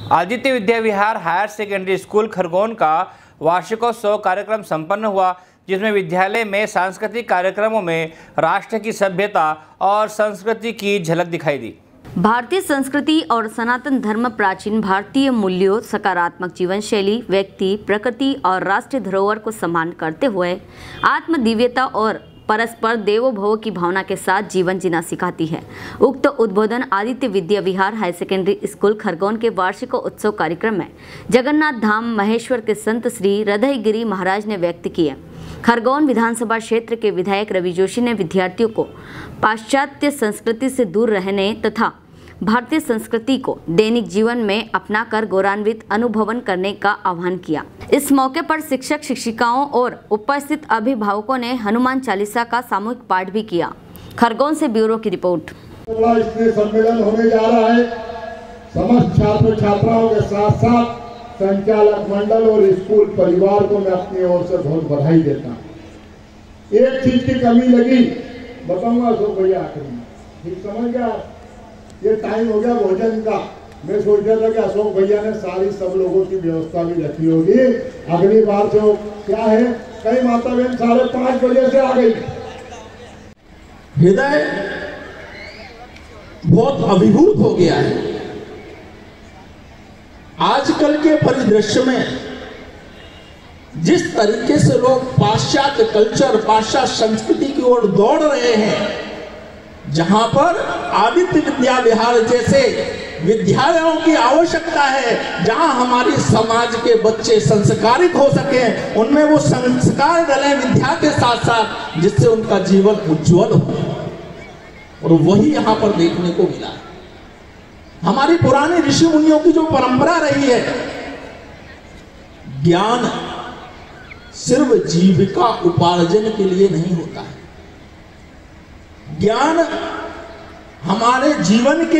Aditya Vidya Vihar higher secondary school Khargone का वार्षिकोत्सव कार्यक्रम संपन्न हुआ, जिसमें विद्यालय में सांस्कृतिक कार्यक्रमों में राष्ट्र की सभ्यता और संस्कृति की झलक दिखाई दी। भारतीय संस्कृति और सनातन धर्म प्राचीन भारतीय मूल्यों, सकारात्मक जीवन शैली, व्यक्ति, प्रकृति और राष्ट्रीय धरोहर को सम्मान करते हुए आत्मदिव्यता और परस्पर देवो भव की भावना के साथ जीवन जीना सिखाती है। उक्त उद्बोधन Aditya Vidya Vihar higher secondary school Khargone के वार्षिक उत्सव कार्यक्रम में जगन्नाथ धाम महेश्वर के संत श्री हृदयगिरी महाराज ने व्यक्त किए। खरगोन विधानसभा क्षेत्र के विधायक रवि जोशी ने विद्यार्थियों को पाश्चात्य संस्कृति से दूर रहने तथा भारतीय संस्कृति को दैनिक जीवन में अपनाकर गौरवान्वित अनुभवन करने का आह्वान किया। इस मौके पर शिक्षक शिक्षिकाओं और उपस्थित अभिभावकों ने हनुमान चालीसा का सामूहिक पाठ भी किया। खरगोन से ब्यूरो की रिपोर्ट। इसमें सम्मेलन होने जा रहा है। समस्त छात्र छात्राओं के साथ साथ संचालक मंडल और स्कूल परिवार को मैं अपनी ओर से बहुत बधाई देता हूँ। एक चीज की कमी लगी, बताऊंगा अशोक भैया आखिर में, ठीक समझ गया। ये टाइम हो गया भोजन का, मैं सोच रहा था कि अशोक भैया ने सारी सब लोगों की व्यवस्था भी रखी होगी। अगली बार से क्या है, कई माता बहन 5:30 बजे से आ गई। हृदय बहुत अभिभूत हो गया है। आजकल के परिदृश्य में जिस तरीके से लोग पाश्चात्य कल्चर, पाश्चात्य संस्कृति की ओर दौड़ रहे हैं, जहां पर आदित्य विद्या विहार जैसे विद्यालयों की आवश्यकता है, जहां हमारी समाज के बच्चे संस्कारित हो सके, उनमें वो संस्कार डले विद्या के साथ साथ, जिससे उनका जीवन उज्जवल हो। और वही यहां पर देखने को मिला है। हमारी पुरानी ऋषि मुनियों की जो परंपरा रही है, ज्ञान सिर्फ जीविका उपार्जन के लिए नहीं होता है। ज्ञान हमारे जीवन के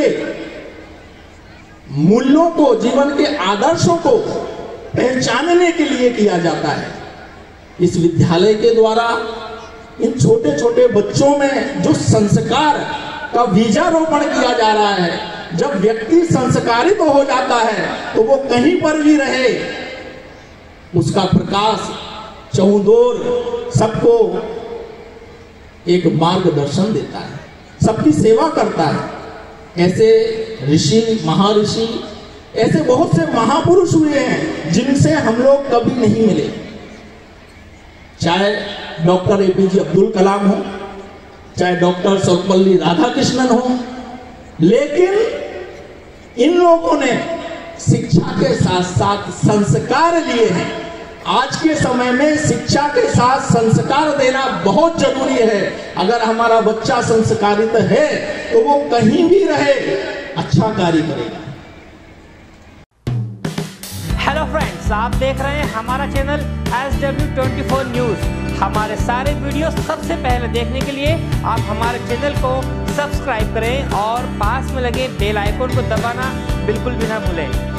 मूल्यों को, जीवन के आदर्शों को पहचानने के लिए किया जाता है। इस विद्यालय के द्वारा इन छोटे छोटे बच्चों में जो संस्कार का बीजारोपण किया जा रहा है, जब व्यक्ति संस्कारित हो जाता है तो वो कहीं पर भी रहे, उसका प्रकाश चहुंओर सबको एक मार्गदर्शन देता है, सबकी सेवा करता है। ऐसे ऋषि, महर्षि, ऐसे बहुत से महापुरुष हुए हैं जिनसे हम लोग कभी नहीं मिले। चाहे डॉक्टर APJ अब्दुल कलाम हो, चाहे डॉक्टर सर्वपल्ली राधाकृष्णन हो, लेकिन इन लोगों ने शिक्षा के साथ साथ संस्कार लिए हैं। आज के समय में शिक्षा के साथ संस्कार देना बहुत जरूरी है। अगर हमारा बच्चा संस्कारित है तो वो कहीं भी रहे अच्छा कार्य करेगा। हेलो फ्रेंड्स, आप देख रहे हैं हमारा चैनल SW24 न्यूज। हमारे सारे वीडियो सबसे पहले देखने के लिए आप हमारे चैनल को सब्सक्राइब करें और पास में लगे बेल आइकन को दबाना बिल्कुल भी ना भूलें।